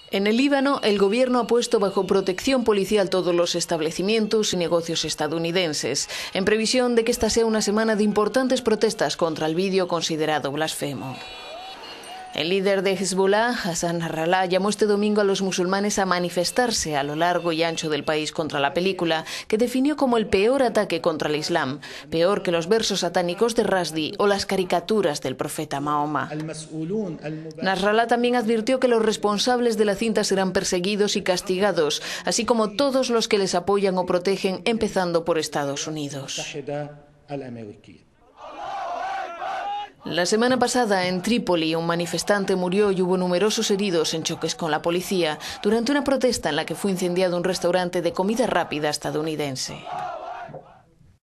En el Líbano, el gobierno ha puesto bajo protección policial todos los establecimientos y negocios estadounidenses, en previsión de que esta sea una semana de importantes protestas contra el vídeo considerado blasfemo. El líder de Hezbollah, Hassan Nasrallah, llamó este domingo a los musulmanes a manifestarse a lo largo y ancho del país contra la película, que definió como el peor ataque contra el Islam, peor que los versos satánicos de Rushdie o las caricaturas del profeta Mahoma. Nasrallah también advirtió que los responsables de la cinta serán perseguidos y castigados, así como todos los que les apoyan o protegen, empezando por Estados Unidos. La semana pasada, en Trípoli, un manifestante murió y hubo numerosos heridos en choques con la policía durante una protesta en la que fue incendiado un restaurante de comida rápida estadounidense.